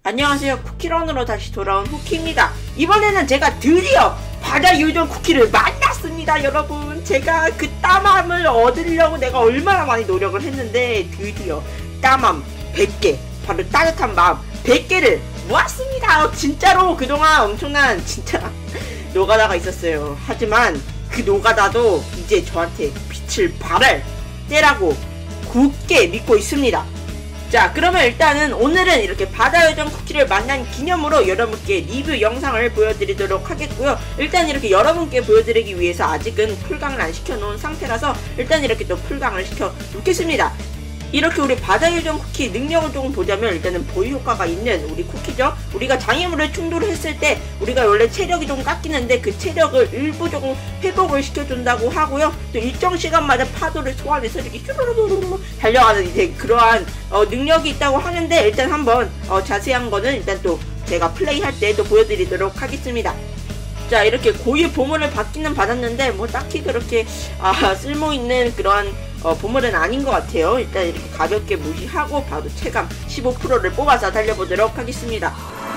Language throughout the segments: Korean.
안녕하세요. 쿠키런으로 다시 돌아온 후키입니다. 이번에는 제가 드디어 바다 요정 쿠키를 만났습니다. 여러분, 제가 그 따맘을 얻으려고 내가 얼마나 많이 노력을 했는데 드디어 따맘 100개, 바로 따뜻한 마음 100개를 모았습니다. 진짜로 그동안 엄청난 진짜 노가다가 있었어요. 하지만 그 노가다도 이제 저한테 빛을 발할 때라고 굳게 믿고 있습니다. 자, 그러면 일단은 오늘은 이렇게 바다요정 쿠키를 만난 기념으로 여러분께 리뷰 영상을 보여드리도록 하겠고요. 일단 이렇게 여러분께 보여드리기 위해서 아직은 풀강을 안 시켜놓은 상태라서 일단 이렇게 또 풀강을 시켜 놓겠습니다. 이렇게 우리 바다요정 쿠키 능력을 조금 보자면 일단은 보유 효과가 있는 우리 쿠키죠. 우리가 장애물을 충돌했을 때 우리가 원래 체력이 좀 깎이는데 그 체력을 일부 조금 회복을 시켜준다고 하고요. 또 일정 시간마다 파도를 소환해서 이렇게 슈루루루루 달려가는 이제 그러한 능력이 있다고 하는데 일단 한번 자세한 거는 일단 또 제가 플레이할 때 또 보여드리도록 하겠습니다. 자, 이렇게 고유 보물을 받기는 받았는데 뭐 딱히 그렇게 쓸모있는 그런 보물은 아닌 것 같아요. 일단 이렇게 가볍게 무시하고 바로 체감 15%를 뽑아서 달려보도록 하겠습니다.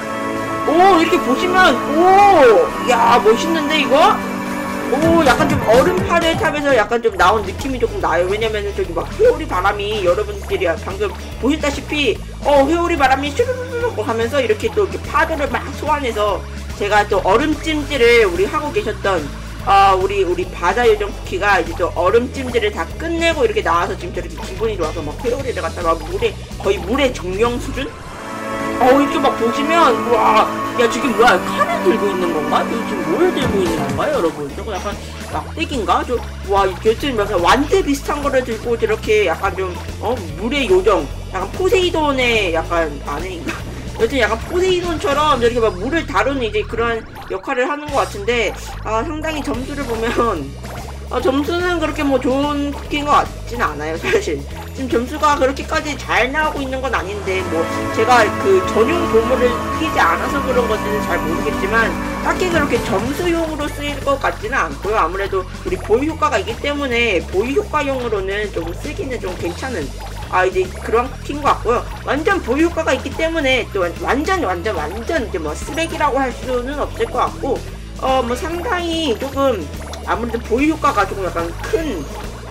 오, 이렇게 보시면 오, 야, 멋있는데 이거? 오, 약간 좀 얼음파를 타면서 약간 좀 나온 느낌이 조금 나요. 왜냐면은 저기 막 회오리 바람이 여러분들이 방금 보셨다시피 회오리 바람이 슈르르르 하면서 이렇게 또 이렇게 파도를 막 소환해서 제가 또 얼음찜질을 우리 하고 계셨던 우리 바다요정 쿠키가 이제 또 얼음찜질을 다 끝내고 이렇게 나와서 지금 저렇게 기분이 좋아서 막 회오리를 갖다가 거의 물의 정령 수준? 이렇게 막 보시면, 와, 야, 지금 뭐야, 칼을 들고 있는 건가? 지금 뭘 들고 있는 건가요, 여러분? 저거 약간 막대기인가? 와, 여튼 약간 완대 비슷한 거를 들고 저렇게 약간 좀, 물의 요정, 약간 포세이돈의 약간 아내인가? 여튼 약간 포세이돈처럼 저렇게 막 물을 다루는 이제 그런 역할을 하는 것 같은데, 상당히 점수를 보면, 점수는 그렇게 뭐 좋은 쿠키인 것 같진 않아요, 사실. 지금 점수가 그렇게까지 잘 나오고 있는 건 아닌데, 뭐, 제가 그 전용 보물을 끼지 않아서 그런 건지는 잘 모르겠지만, 딱히 그렇게 점수용으로 쓰일 것 같지는 않고요. 아무래도 우리 보유 효과가 있기 때문에, 보유 효과용으로는 좀 쓰기는 좀 괜찮은, 이제 그런 쿠키인 것 같고요. 완전 보유 효과가 있기 때문에, 또 완전 이제 뭐 쓰레기라고 할 수는 없을 것 같고, 뭐 상당히 조금, 아무래도 보유 효과가 조금 약간 큰,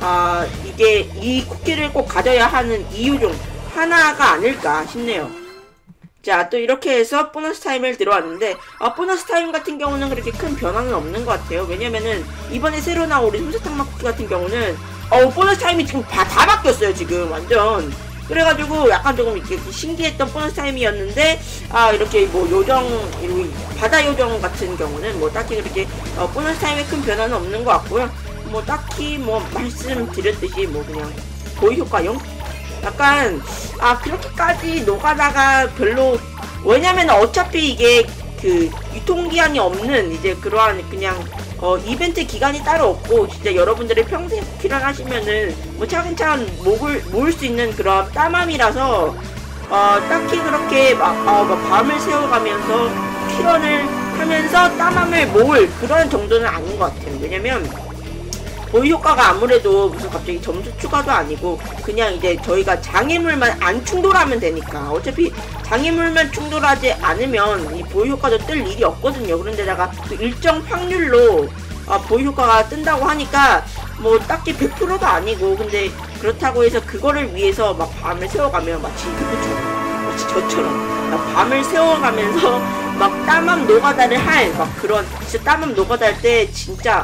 이게 이 쿠키를 꼭 가져야 하는 이유 중 하나가 아닐까 싶네요. 자, 또 이렇게 해서 보너스 타임을 들어왔는데, 보너스 타임 같은 경우는 그렇게 큰 변화는 없는 것 같아요. 왜냐면은, 이번에 새로 나온 우리 솜사탕 맛 쿠키 같은 경우는, 보너스 타임이 지금 다 바뀌었어요, 지금. 완전. 그래가지고 약간 조금 이렇게 신기했던 보너스 타임이었는데, 이렇게 뭐 바다 요정 같은 경우는 뭐 딱히 그렇게 보너스 타임에 큰 변화는 없는 것 같고요. 뭐 딱히 뭐 말씀드렸듯이 뭐 그냥 보유 효과용? 약간 그렇게까지 노가다가 별로, 왜냐면 어차피 이게 그 유통기한이 없는 이제 그러한 그냥 이벤트 기간이 따로 없고, 진짜 여러분들이 평생 쿠키런 하시면은 뭐 차근차근 모을 수 있는 그런 따맘이라서 딱히 그렇게 밤을 새워가면서 쿠키런을 하면서 따맘을 모을 그런 정도는 아닌 것 같아요. 왜냐면 보유 효과가 아무래도 무슨 갑자기 점수 추가도 아니고 그냥 이제 저희가 장애물만 안 충돌하면 되니까, 어차피 장애물만 충돌하지 않으면 이 보유 효과도 뜰 일이 없거든요. 그런데다가 또 일정 확률로 보유 효과가 뜬다고 하니까 뭐 딱히 100%도 아니고, 근데 그렇다고 해서 그거를 위해서 막 밤을 새워가면 마치 저처럼 밤을 새워가면서 막 따맘 노가다를 할 막 그런, 진짜 따맘 노가다 할 때 진짜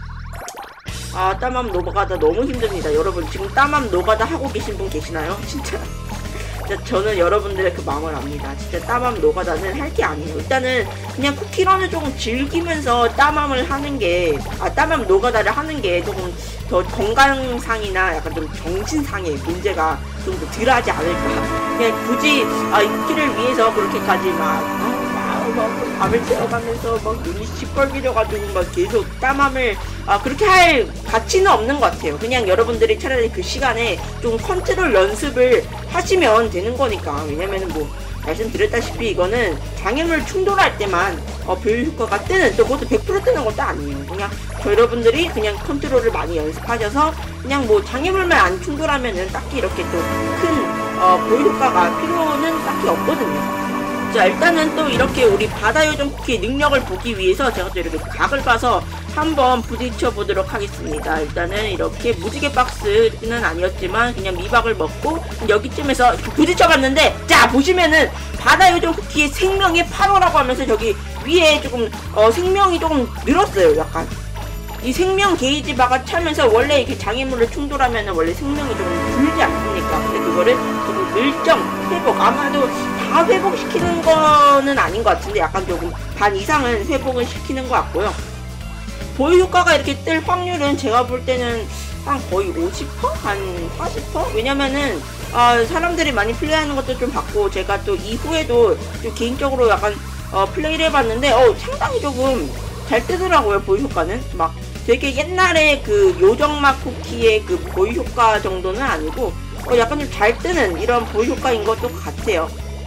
따맘 노가다 너무 힘듭니다. 여러분, 지금 따맘 노가다 하고 계신 분 계시나요? 진짜 저는 여러분들의 그 마음을 압니다. 진짜 따맘 노가다는 할 게 아니에요. 일단은 그냥 쿠키런을 조금 즐기면서 따맘을 하는 게, 따맘 노가다를 하는 게 조금 더 건강상이나 약간 좀 정신상의 문제가 좀 더 덜하지 않을까. 그냥 굳이 이 쿠키를 위해서 그렇게까지 밤을 새워가면서 막 눈이 시뻘개져가지고 막 계속 따맘을 그렇게 할 가치는 없는 것 같아요. 그냥 여러분들이 차라리 그 시간에 좀 컨트롤 연습을 하시면 되는 거니까. 왜냐면은 뭐 말씀드렸다시피 이거는 장애물 충돌할 때만 보유 효과가 뜨는, 또 그것도 100% 뜨는 것도 아니에요. 그냥 여러분들이 그냥 컨트롤을 많이 연습하셔서 그냥 뭐 장애물만 안 충돌하면은 딱히 이렇게 또 큰 보유 효과가 필요는 딱히 없거든요. 자, 일단은 또 이렇게 우리 바다 요정 쿠키의 능력을 보기 위해서 제가 또 이렇게 각을 봐서 한번 부딪혀 보도록 하겠습니다. 일단은 이렇게 무지개 박스는 아니었지만 그냥 미박을 먹고 여기쯤에서 부딪혀 봤는데, 자 보시면은 바다 요정 쿠키의 생명이 8호라고 하면서 저기 위에 조금 생명이 조금 늘었어요. 약간 이 생명 게이지 바가 차면서 원래 이렇게 장애물을 충돌하면 원래 생명이 좀 줄지 않습니까? 근데 그거를 조금 일정 회복, 아마도 다 회복시키는 거는 아닌 것 같은데 약간 조금 반 이상은 회복을 시키는 것 같고요. 보유 효과가 이렇게 뜰 확률은 제가 볼 때는 한 거의 50%? 한 40%? 왜냐면은 사람들이 많이 플레이하는 것도 좀 봤고, 제가 또 이후에도 좀 개인적으로 약간 플레이를 해봤는데 상당히 조금 잘 뜨더라고요. 보유 효과는 막 되게 옛날에 그 요정맛 쿠키의 그 보유 효과 정도는 아니고 약간 좀 잘 뜨는 이런 보유 효과인 것도 같아요.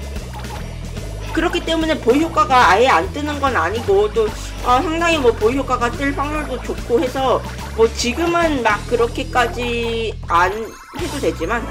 그렇기 때문에 보유 효과가 아예 안 뜨는 건 아니고, 또 상당히 뭐 보유 효과가 뜰 확률도 좋고 해서 뭐 지금은 막 그렇게까지 안 해도 되지만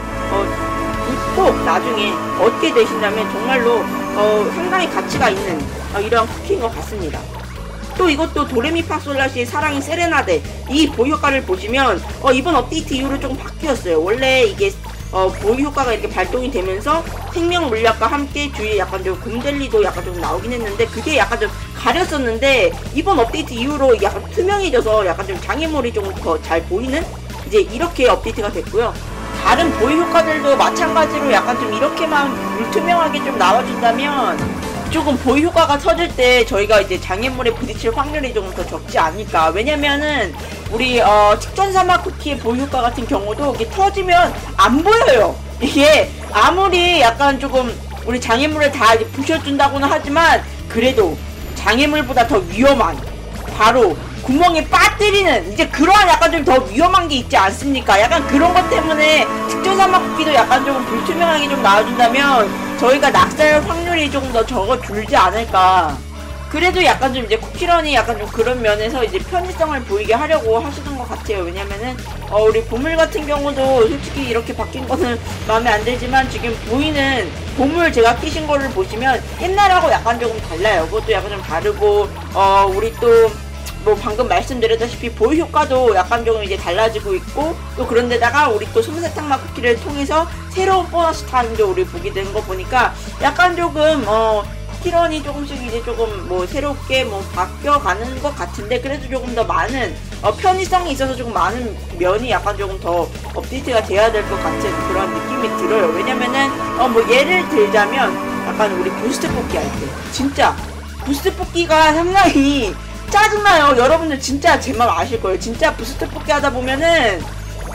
꼭 나중에 얻게 되신다면 정말로 상당히 가치가 있는 이런 쿠키인 것 같습니다. 또 이것도 도레미파솔라시의 사랑의 세레나데, 이 보유 효과를 보시면 이번 업데이트 이후로 조금 바뀌었어요. 원래 이게 보유 효과가 이렇게 발동이 되면서 생명 물약과 함께 주위에 약간 좀 곰델리도 약간 좀 나오긴 했는데, 그게 약간 좀 가렸었는데 이번 업데이트 이후로 약간 투명해져서 약간 좀 장애물이 좀 더 잘 보이는 이제 이렇게 업데이트가 됐고요. 다른 보유 효과들도 마찬가지로 약간 좀 이렇게만 물투명하게 좀 나와준다면 조금 보유 효과가 터질 때 저희가 이제 장애물에 부딪힐 확률이 조금 더 적지 않을까. 왜냐면은 우리 특전사막 쿠키의 보유 효과 같은 경우도 이게 터지면 안 보여요. 이게 아무리 약간 조금 우리 장애물을 다 이제 부셔준다고는 하지만 그래도 장애물보다 더 위험한 바로 구멍에 빠뜨리는 이제 그러한 약간 좀 더 위험한 게 있지 않습니까? 약간 그런 것 때문에 특전사막 쿠키도 약간 좀 불투명하게 좀 나와준다면 저희가 낙살 확률이 조금 더 적어줄지 않을까. 그래도 약간 좀 이제 쿠키런이 약간 좀 그런 면에서 이제 편의성을 보이게 하려고 하시는 것 같아요. 왜냐면은 우리 보물 같은 경우도 솔직히 이렇게 바뀐 거는 마음에 안 들지만 지금 보이는 보물 제가 끼신 거를 보시면 옛날하고 약간 조금 달라요. 그것도 약간 좀 다르고 우리 또 뭐 방금 말씀드렸다시피 보유 효과도 약간 조금 이제 달라지고 있고, 또 그런데다가 우리 또 솜사탕맛 쿠키를 통해서 새로운 보너스 타임도 우리 보게 된 거 보니까 약간 조금 쿠키런이 조금씩 이제 조금 뭐 새롭게 뭐 바뀌어가는 것 같은데, 그래도 조금 더 많은 편의성이 있어서 조금 많은 면이 약간 조금 더 업데이트가 돼야 될 것 같은 그런 느낌이 들어요. 왜냐면은 뭐 예를 들자면 약간 우리 부스트 뽑기 할 때 진짜 부스트 뽑기가 상당히 짜증나요. 여러분들 진짜 제 맘 아실 거예요. 진짜 부스트 뽑기 하다 보면은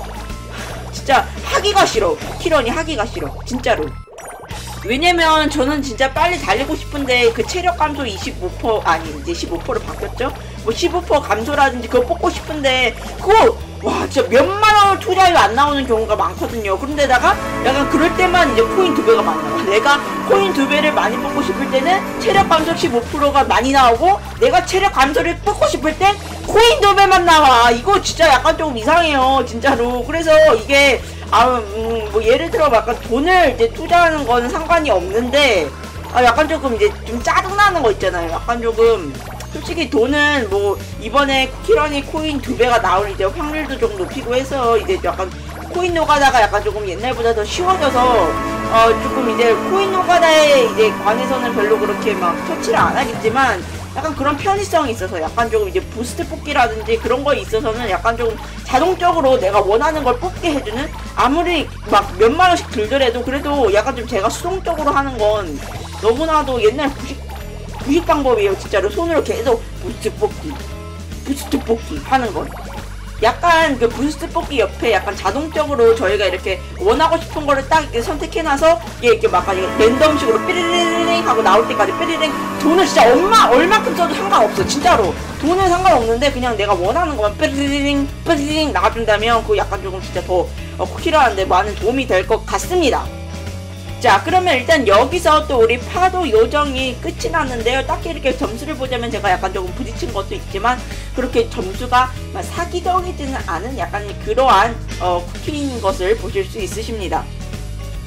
진짜 하기가 싫어. 쿠키런이 하기가 싫어. 진짜로. 왜냐면 저는 진짜 빨리 달리고 싶은데 그 체력 감소 25% 아니 이제 15%로 바뀌었죠? 뭐 15% 감소라든지 그거 뽑고 싶은데 그거 와 진짜 몇만원을 투자해도 안 나오는 경우가 많거든요. 그런데다가 약간 그럴 때만 이제 코인 2배가 많이 나와. 내가 코인 2배를 많이 뽑고 싶을 때는 체력 감소 15%가 많이 나오고, 내가 체력 감소를 뽑고 싶을 땐 코인 2배만 나와. 이거 진짜 약간 조금 이상해요 진짜로. 그래서 이게 뭐 예를 들어 약간 돈을 이제 투자하는 거는 상관이 없는데 약간 조금 이제 좀 짜증나는 거 있잖아요. 약간 조금 솔직히 돈은 뭐 이번에 쿠키런이 코인 2배가 나올 이제 확률도 좀 높이고 해서 이제 약간 코인 노가다가 약간 조금 옛날보다 더 쉬워져서 조금 이제 코인 노가다에 이제 관해서는 별로 그렇게 막 터치를 안 하겠지만 약간 그런 편의성이 있어서 약간 조금 이제 부스트 뽑기라든지 그런 거에 있어서는 약간 조금 자동적으로 내가 원하는 걸 뽑게 해주는, 아무리 막 몇만 원씩 들더라도 그래도 약간 좀 제가 수동적으로 하는 건 너무나도 옛날 부식 방법이에요. 진짜로 손으로 계속 부스트 뽑기 하는 건. 약간 그 부스트 뽑기 옆에 약간 자동적으로 저희가 이렇게 원하고 싶은 거를 딱 이렇게 선택해놔서 이렇게 막 랜덤식으로 삐리링 하고 나올 때까지 삐리링. 돈을 진짜 얼마큼 써도 상관없어. 진짜로 돈은 상관없는데 그냥 내가 원하는 것만 삐리링 나가준다면 그거 약간 조금 진짜 더 쿠키런한테 많은 도움이 될 것 같습니다. 자, 그러면 일단 여기서 또 우리 파도 요정이 끝이 났는데요. 딱히 이렇게 점수를 보자면 제가 약간 조금 부딪힌 것도 있지만 그렇게 점수가 사기적이지는 않은 약간 그러한 쿠키인 것을 보실 수 있으십니다.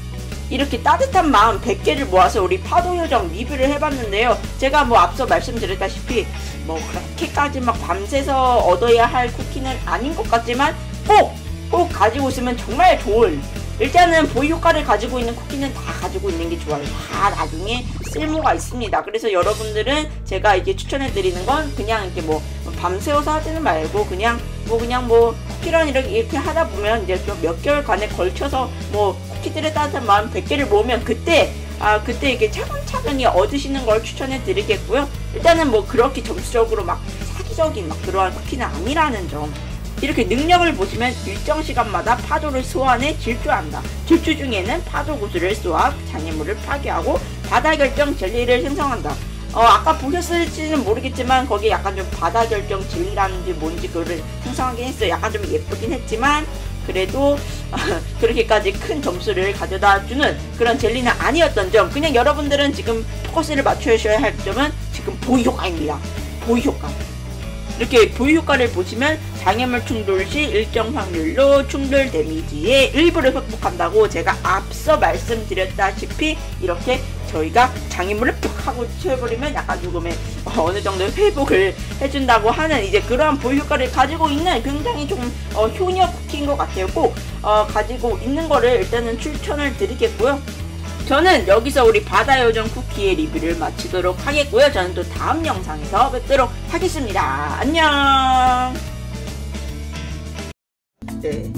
이렇게 따뜻한 마음 100개를 모아서 우리 파도요정 리뷰를 해봤는데요. 제가 뭐 앞서 말씀드렸다시피 뭐 그렇게까지 막 밤새서 얻어야 할 쿠키는 아닌 것 같지만 꼭 가지고 있으면 정말 좋은, 일단은 보이 효과를 가지고 있는 쿠키는 다 가지고 있는 게 좋아요. 다 나중에 쓸모가 있습니다. 그래서 여러분들은 제가 이게 추천해드리는 건 그냥 이렇게 뭐 밤새워서 하지는 말고 그냥 쿠키런 이렇게 하다 보면 이제 좀 몇 개월간에 걸쳐서 뭐 쿠키들의 따뜻한 마음 100개를 모으면 그때 이렇게 차근차근히 얻으시는 걸 추천해 드리겠고요. 일단은 뭐 그렇게 점수적으로 막 사기적인 막 그러한 쿠키는 아니라는 점. 이렇게 능력을 보시면 일정 시간마다 파도를 소환해 질주한다. 질주 중에는 파도 구슬을 쏘아 장애물을 파괴하고 바다 결정 젤리를 생성한다. 아까 보셨을지는 모르겠지만 거기에 약간 좀 바다 결정 젤리라는지 뭔지 그거를 생성하긴 했어요. 약간 좀 예쁘긴 했지만 그래도 그렇게까지 큰 점수를 가져다 주는 그런 젤리는 아니었던 점. 그냥 여러분들은 지금 포커스를 맞추셔야 할 점은 지금 보이 효과입니다. 보이 효과. 이렇게 보이 효과를 보시면 장애물 충돌 시 일정 확률로 충돌 데미지의 일부를 획복한다고 제가 앞서 말씀드렸다시피 이렇게 저희가 장애물을 팍 하고 치워버리면 약간 조금의 어느 정도 회복을 해준다고 하는 이제 그러한 보이 효과를 가지고 있는 굉장히 조금 효녀 쿠키인 것 같아요. 꼭 가지고 있는 거를 일단은 추천을 드리겠고요. 저는 여기서 우리 바다요정 쿠키의 리뷰를 마치도록 하겠고요. 저는 또 다음 영상에서 뵙도록 하겠습니다. 안녕. 네.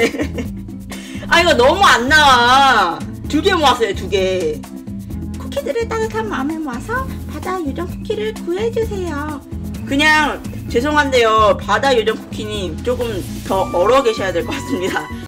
이거 너무 안 나와. 2개 모았어요. 2개. 쿠키들의 따뜻한 마음을 모아서 바다요정 쿠키를 구해주세요. 그냥 죄송한데요. 바다요정 쿠키님 조금 더 얼어 계셔야 될 것 같습니다.